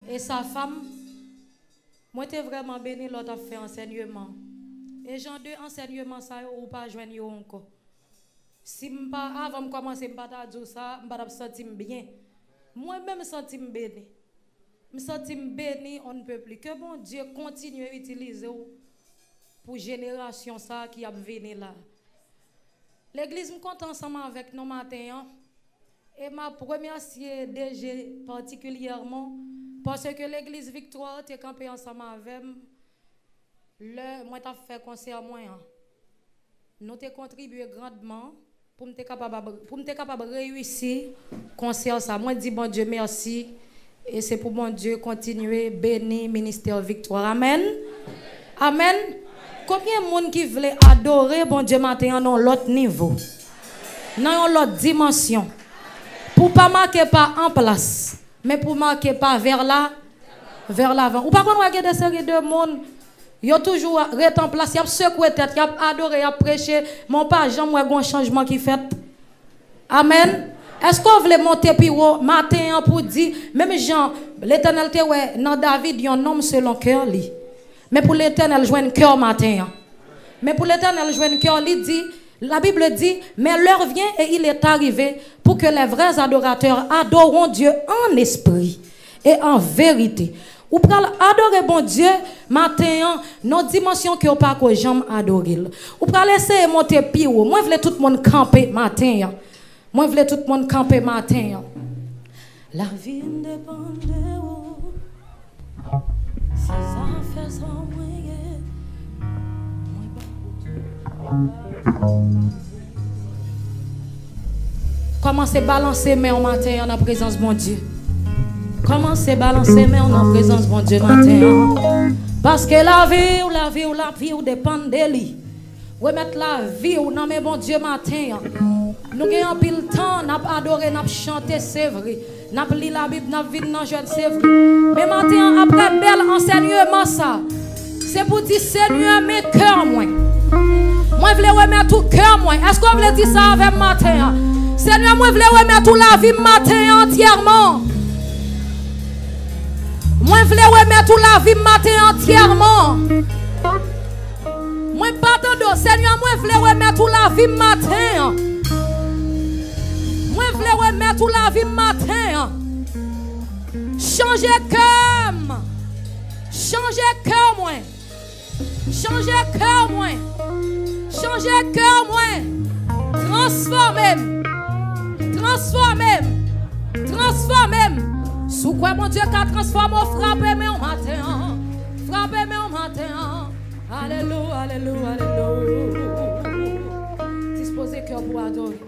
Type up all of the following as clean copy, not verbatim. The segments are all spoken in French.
Et sa femme, moi, j'étais vraiment béni, l'autre a fait enseignement. Et genre de enseignement, ça, ou pas joindre encore. Si m'pas avant de commencer, m'pas dire ça, m'pas me sentir bien. Moi-même, sentir béni. Me sentir béni, on ne peut plus. Que bon Dieu continue à utiliser pour génération ça qui a venu là. L'église me compte ensemble avec nous matin. Et ma première DG particulièrement parce que l'église Victoire est campée ensemble avec moi t'ai fait concert moi. Nous t'ai contribué grandement pour me capable de réussir concert ça. Moi dis bon Dieu merci et c'est pour bon Dieu continuer bénir ministère Victoire. Amen. Amen. Combien de monde qui veut adorer bon Dieu matin dans l'autre niveau, dans l'autre dimension, pour pas marquer pas en place, mais pour marquer pas vers l'avant. Ou pas qu'on regarde des séries de monde, ils ont toujours resté en place, ils ont secoué tête, ils ont adoré, ils ont prêché, mon pas jamais un changement qui fait. Amen. Est-ce qu'on veut monter puis matin pour dire même Jean, l'Éternel te ouais dans David, il un homme selon cœur lui. Mais pour l'Éternel, je joue un cœur matin. Mais pour l'Éternel, je joue un cœur, la Bible dit, mais l'heure vient et il est arrivé pour que les vrais adorateurs adoreront Dieu en esprit et en vérité. Ou pour adorer bon Dieu matin, nos dimensions que pas que j'aime adorer. Ou pour laisser monter pied. Moi, je voulais tout le monde camper matin. Moi, je voulais tout le monde camper matin. La vie ne dépend de vous. Si ça fait ça, commencez à balancer mais en matin en présence de mon Dieu. Commencez à balancer mais en présence de mon Dieu matin. Parce que la vie dépend de lui. Vous mettez la vie ou non mais bon Dieu matin. Nous avons pile de temps, nous avons adoré, nous avons chanté, c'est vrai. Nous avons lu la Bible, nous avons vu dans le jeune, c'est vrai. Mais maintenant, après bel enseignement, ça, c'est pour dire Seigneur, mes cœurs, moi. Moi, je veux remettre tout cœur, moi. Est-ce qu'on veut dire ça avec matin? Seigneur, moi, je veux remettre toute la vie matin entièrement. Moi, je veux remettre toute la vie matin entièrement. Moi, pardon, Seigneur, moi, je veux remettre toute la vie matin. Moi, je veux remettre toute la vie matin. Changer cœur. Changer cœur, moi. Changer cœur, moi. Changer cœur, moi. Transformer. Transformer. Transformer. Sous quoi mon Dieu qu'a transformé, frappez-moi au matin. Frappez-moi au matin. Alléluia, alléluia, alléluia. Disposez cœur pour adorer.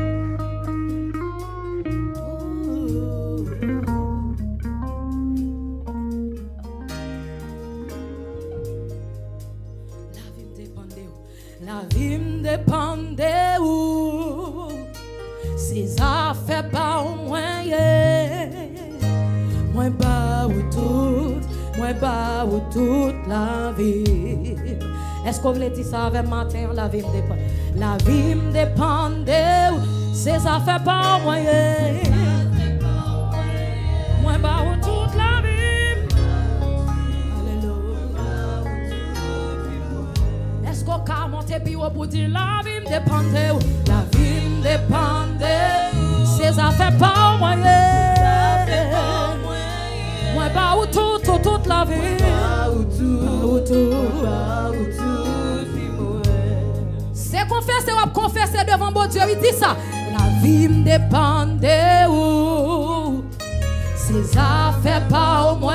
La vie me dépend de où. Si ça fait pas au moins, moi pas ou toute la vie. Est-ce qu'on veut dire ça avec matin? La vie me dépend. La vie me dépend de où. Si ça fait pas au moins, moi pas ou toute la vie. Alléluia. Est-ce qu'on peut monter puis pour dire la vie me dépend de où? La vie me dépend de où. Si ça fait pas au moins, moi pas ou toute la vie. C'est confesser devant bon Dieu, il dit ça. La vie me dépend de où. Si ça fait pas au moins,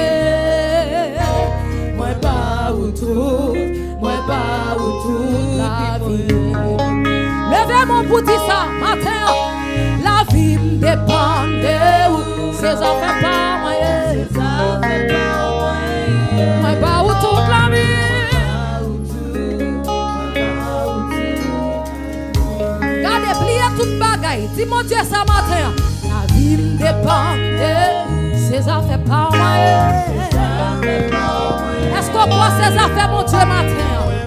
moi pas ou toute la vie. Levez-moi pour dire ça matin. La vie me dépend de où. Si ça fait pas au moins, moi pas ou toute la vie. Gardez, pliez toute bagaille. Dis mon Dieu ça matin. La vie me dépend de ces affaires pas moi. Est-ce qu'on croit ces affaires mon Dieu matin?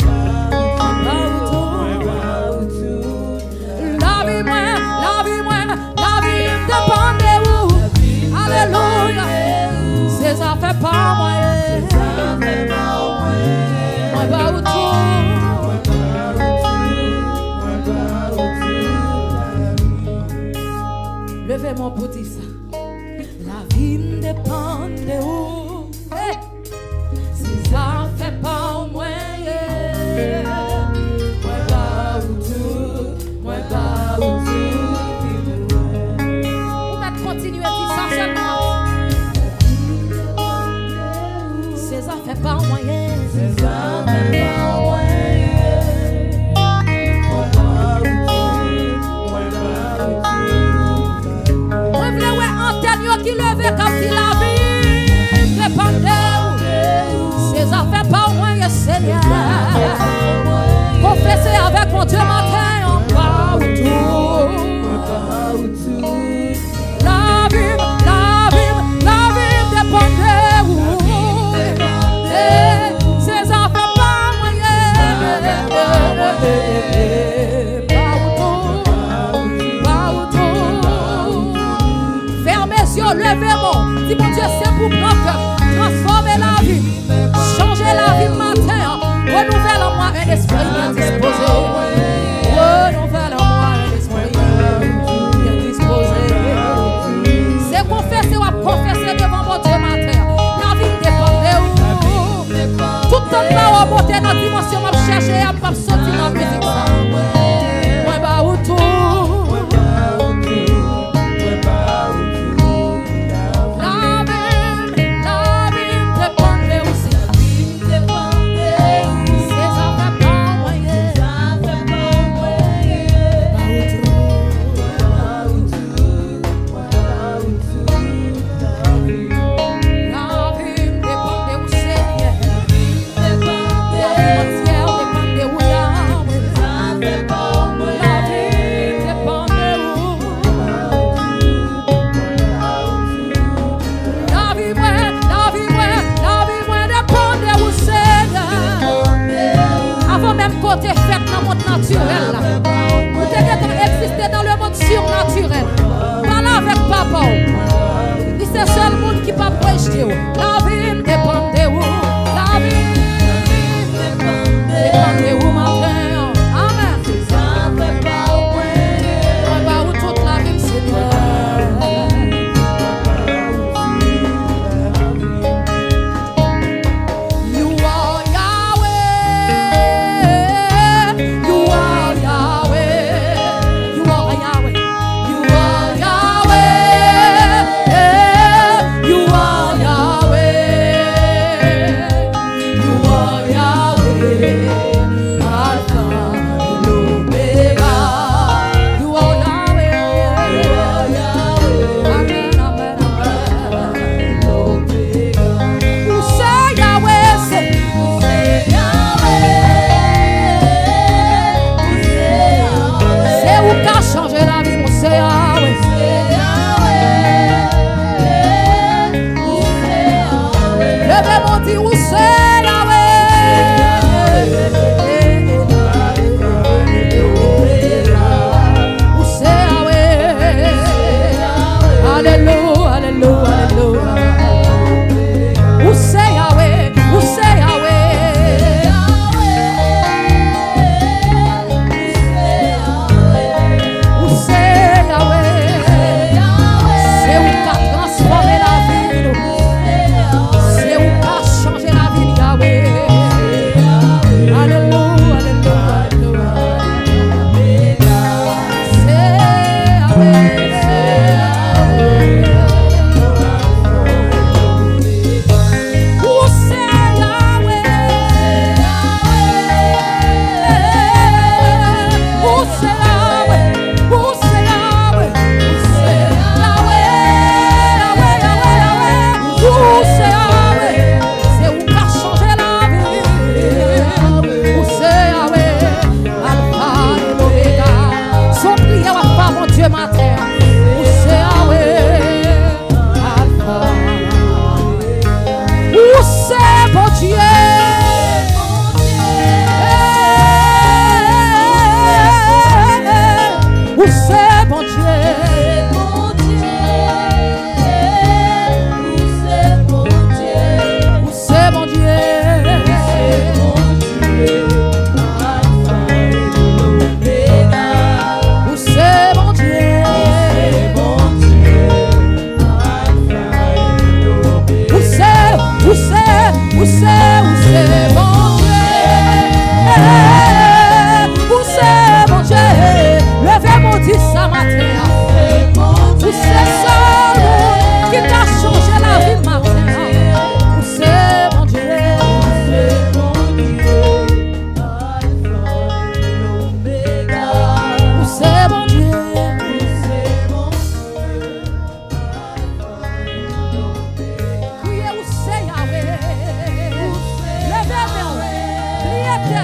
La vie me dépend de vous. Alléluia. Ces mon petit ça. La vie me dépend de où. Si ça fait pas moi, moi pas ou tout, moi pas ou tout. On va continuer à dire ça seulement. C'est ça fait pas moyen. C'est ça fait pas moyen. Qui levait comme si la vie dépendait. C'est ça fait pas moins, Seigneur. Confessez avec mon Dieu matin, on va où tout. La vie dépendait. C'est ça fait pas levez-moi, dis mon Dieu, c'est pour transformer la vie, changer la vie matin, renouvelle en moi un esprit bien disposé, renouvelle en moi un esprit bien disposé. C'est confesser ou confesser devant mon Dieu matin, la vie dépend de vous. Tout le temps là, on monte dans la dimension, on va chercher, on va sortir dans la musique. Moi, bah, où tout. Côté fait dans le monde naturel. Vous devez exister dans le monde surnaturel. Parlez avec papa. C'est le seul monde qui peut projeter. La vie dépend de vous. La vie dépend de vous matin. Amen. On va où toute la vie, Seigneur. Changer la vie.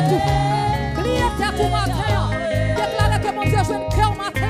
tout. Pliez tête pour matin. Déclarez que mon Dieu joue un cœur matin.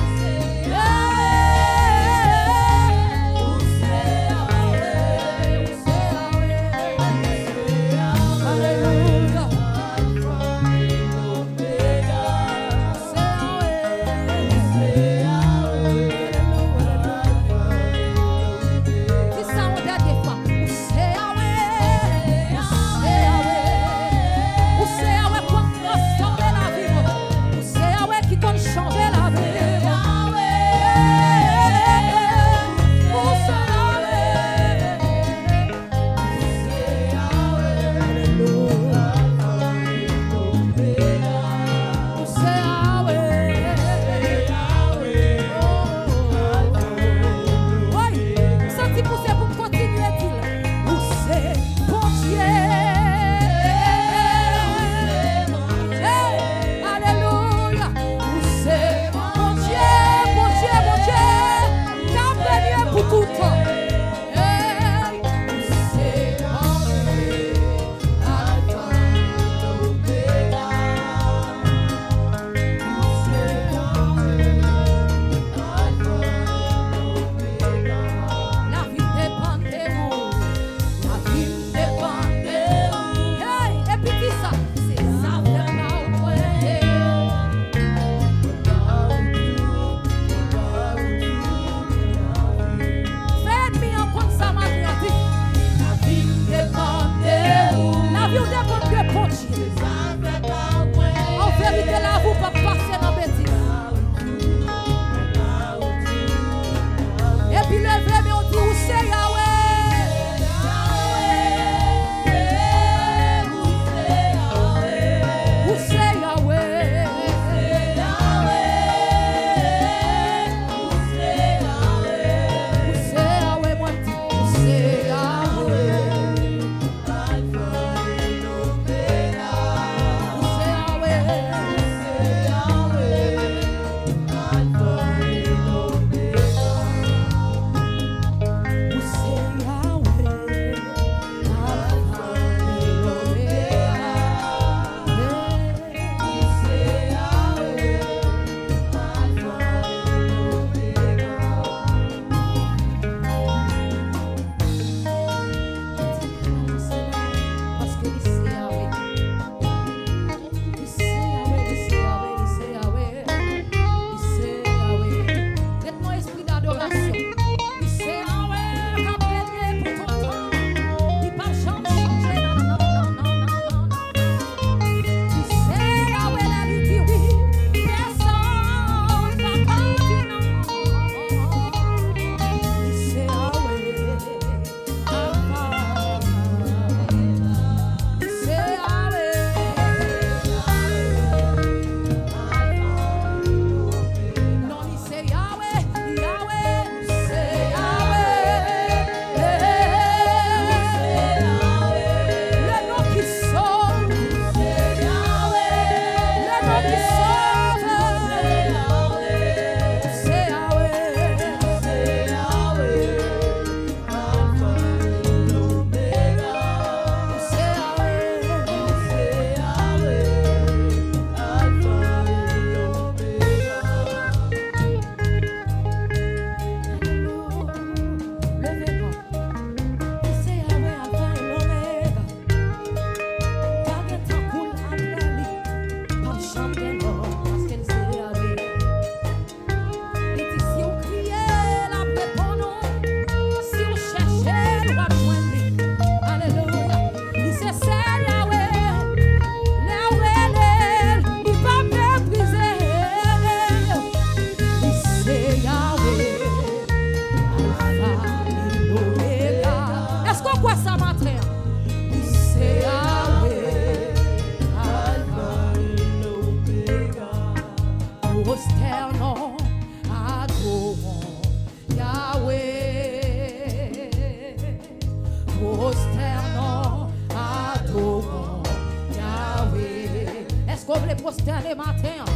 prosterner matin,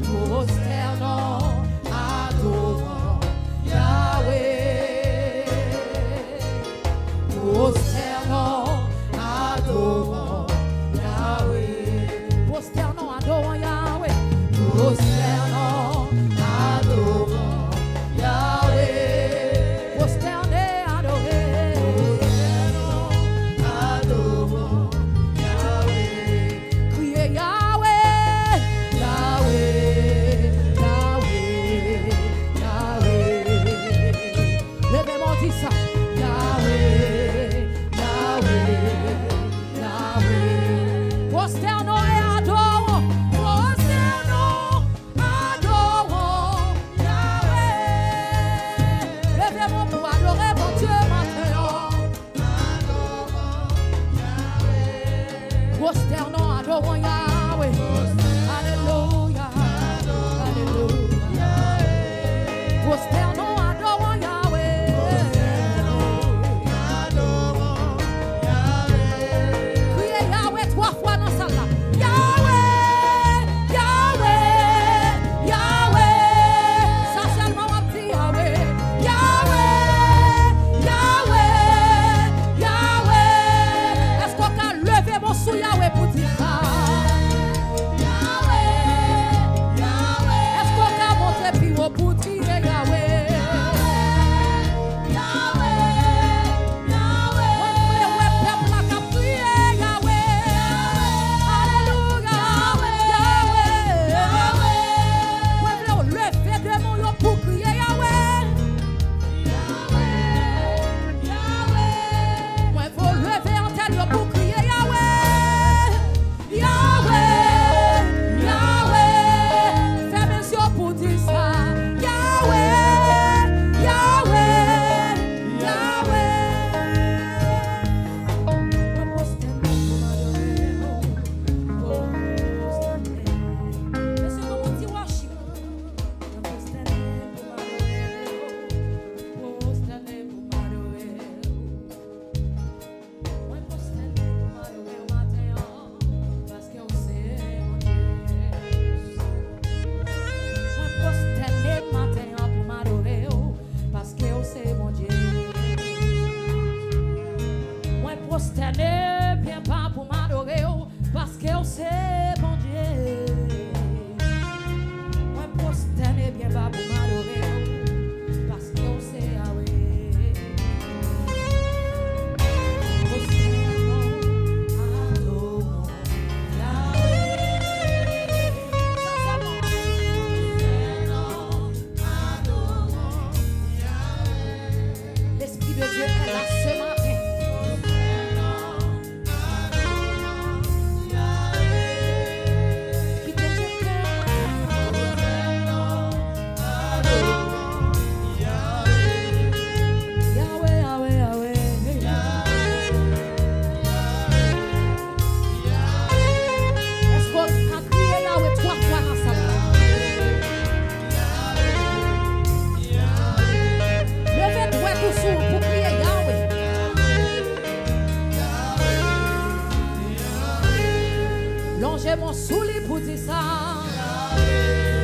prosternons, adorons Yahweh. Prosternons, adorons Yahweh. prosterner, bien pas pour m'adorer, parce que c'est bon Dieu. Moi prosterner, bien pas pour m'adorer, parce que c'est Yahweh. L'Esprit de Dieu est là ce matin. Longez mon souli pour dire ça.